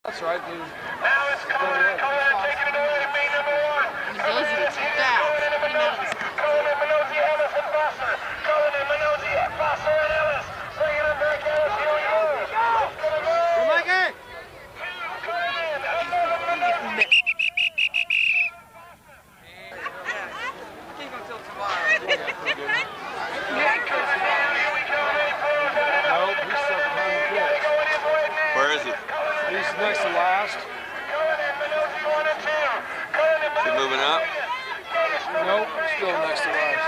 That's right, dude. Now it's Coleman taking it away. Main number 1. Minosi too fast. Coleman, Minosi, Ellis, and Foster. Coleman, Minosi, Foster, and Ellis. Bringing him back, Ellis. Here we go. It's gonna go. Come on, gang. Coleman, another Minosi. Keep until tomorrow. Where is he? He's next to last. Is he moving up? Nope, still next to last.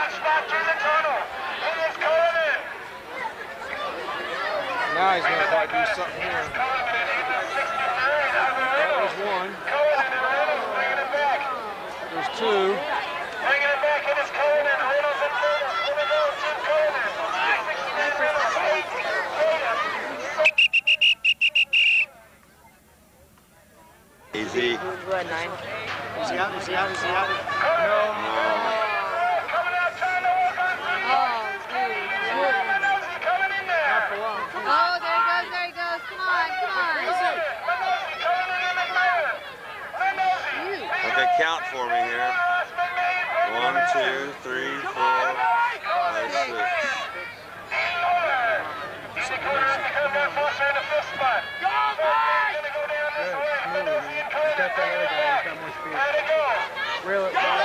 Now he's going to probably do something here. That was one. There's two. Bringing it back, it is Coleman, Reynolds, and Reynolds. Here we go, Jim Coleman. 69 Reynolds, 8. Easy. Good, 9. Is he out? Is he out? Is he out? No. Coming out, trying to walk on through. Minosi coming in there. Oh, there he goes. Come on. Minosi coming in McMahon. Minosi. Okay, count for me here. 1, 2, 3, 4, 5, 6. Reel it back.